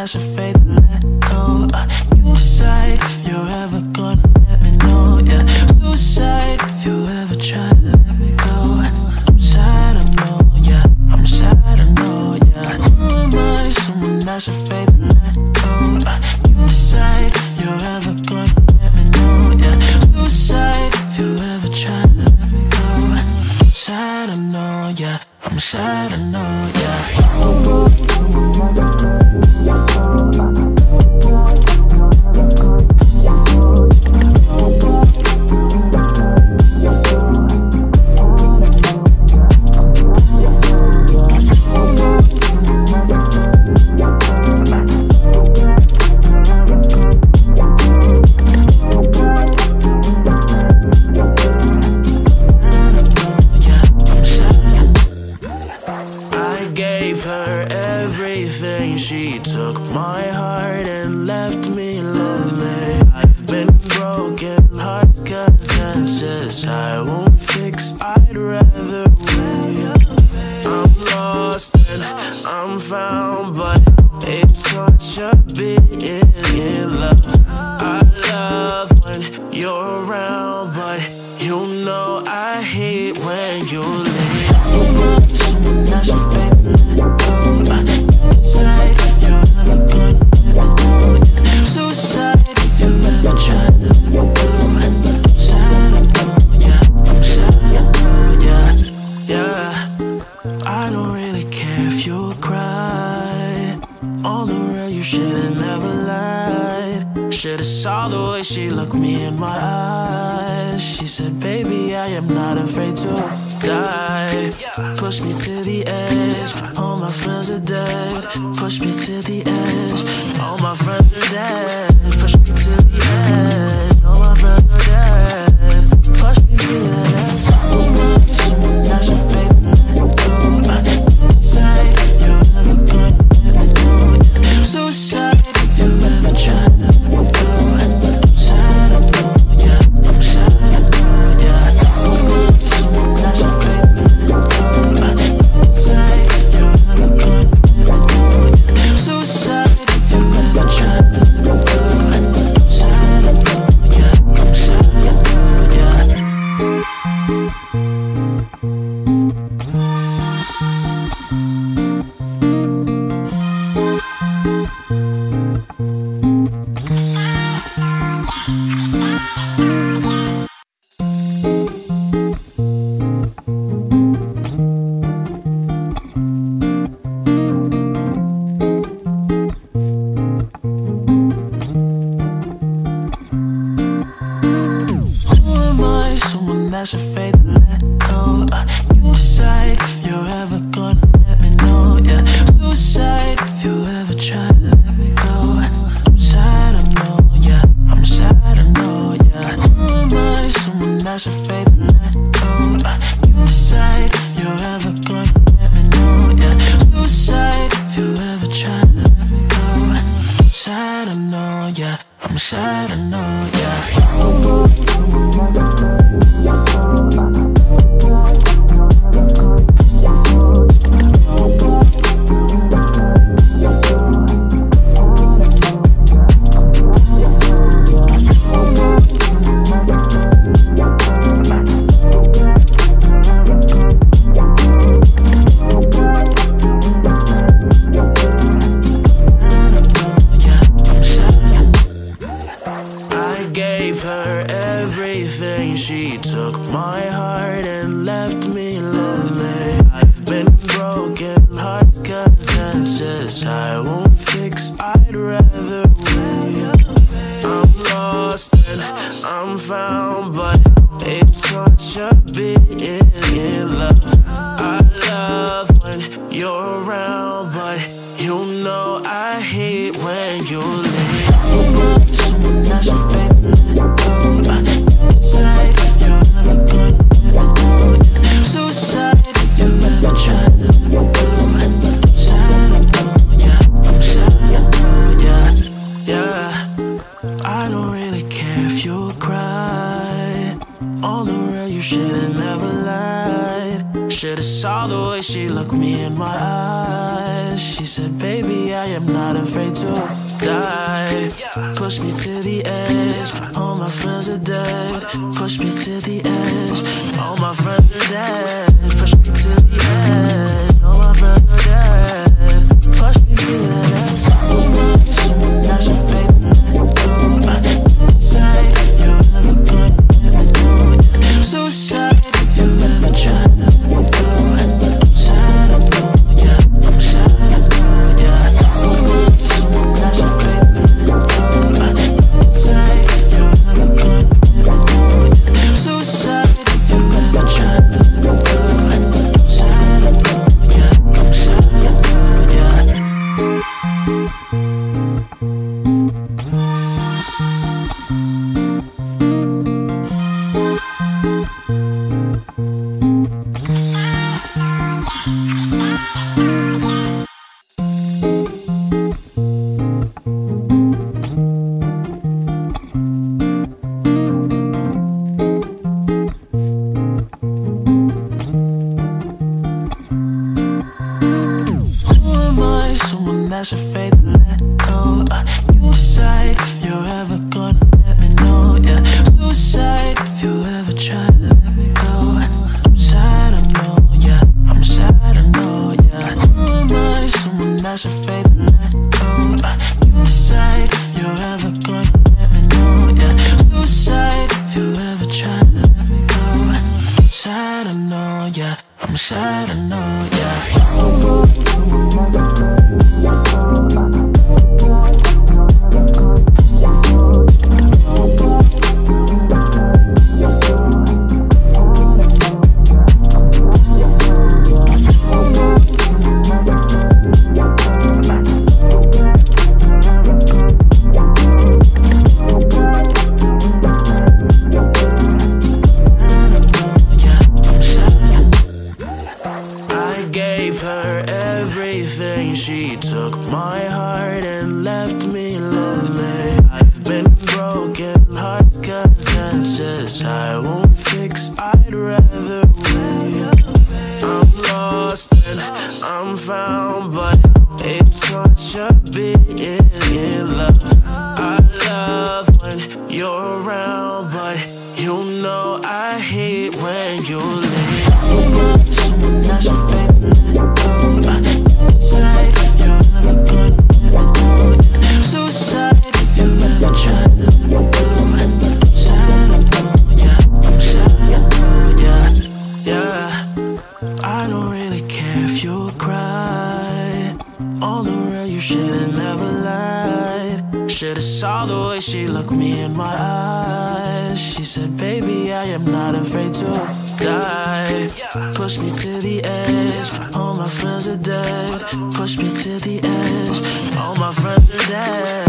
your fate to let go. You decide if you're ever gonna let me know. Yeah, suicide if you ever try to let me go. I'm sad, I know, yeah. I'm sad, I know, yeah. Who am I? Someone that's your fate to let go. You decide if you're ever gonna let me know. Yeah, suicide if you ever try to let me go. I'm sad, I know, yeah. I'm sad, I know, yeah. She took my heart and left me lonely. I've been broken, hearts contentious. I won't fix, I'd rather wait. I'm lost and I'm found, but it's such a being in love. I love when you're around, but you know I hate when you leave. Someone that's your favorite. Suicide if you ever gonna let me know. Suicide if you ever try to let me go. I'm sad, I know, yeah. I'm sad, I know, yeah. Yeah, I don't really care if you cry. On the real, you should've never lied. Should've saw the way she looked me in my eyes. She said, baby, I am not afraid to die. Push me to the edge, all my friends are dead. Push me to the edge, all my friends are dead. Push me to the edge, all my friends are dead. Push me to the edge. Someone that's your favorite. Suicide if you're ever gonna let me know. Suicide if you ever try to let me go. I'm sad, I know, yeah. I'm sad, I know, yeah. Someone that's your favorite. Suicide if you're ever gonna let me know. Suicide if you ever try to let me go. I'm sad, I know, yeah. I'm sad, I know, yeah. That's your fate to let go. You decide if you're ever gonna let me know. Yeah, suicide if you ever try to let me go. I'm sad, I know, yeah. I'm sad, I know, yeah. Who am I? Someone that's your fate to let go. You decide if you're ever gonna let me know. Yeah, suicide if you ever try to let me go. I'm sad, I know, yeah. I'm sad, I know, yeah. She took my heart and left me lonely. I've been broken, hearts contentious. I won't fix, I'd rather wait. I'm lost and I'm found, but it's such a being in love. I love when you're around, but you know I hate when you leave. Someone that's your favorite. Suicide if you're ever gonna let me know. Suicide if you ever try to let me go. I'm sad, I know, yeah. I'm sad, I know, yeah. Yeah, I don't really care if you cry. On the real, you should've never lied. Should've saw the way she looked me in my eyes. She said, baby, I am not afraid to die. Push me to the edge, all my friends are dead. Push me to the edge, all my friends are dead. Push me to the edge, all my friends are dead. Push me to the edge. Someone that should fade and let go. Suicide if you're ever gonna let me go. Suicide if you ever try to let me go. I'm sad, I know, yeah. I'm sad, I know, yeah. Someone that should fade and let go. Suicide if you're ever gonna let me go. Suicide if you ever try to let me go. I'm sad, I know, yeah. I'm sad, I know, yeah. That's a fate to let go. You decide if you're ever gonna let me know. Yeah, suicide if you ever try to let me go. I'm sad, I know. Yeah, I'm sad, I know. Yeah, who am I? Someone that's a fate to let go. You decide if you're ever gonna let me know. Yeah, suicide if you ever try to let me go. I'm sad, I know. Yeah, I'm sad, I know. Yeah. Her everything, she took my heart and left me lonely. I've been broken, hearts contentious. I won't fix, I'd rather wait. I'm lost and I'm found, but it's such a being in love. I love when you're around, but you know I hate when you leave. Someone that's a fake. Suicide if you're ever gonna let me know. Suicide if you ever try to let me go. I'm sad, I know, yeah. I'm sad, I know, yeah. Yeah, I don't really care if you cry. On the real, you should've never lied. Should've saw the way she looked me in my eyes. She said, baby, I am not afraid to die. Push me to the edge, all my friends are dead. Push me to the edge, all my friends are dead.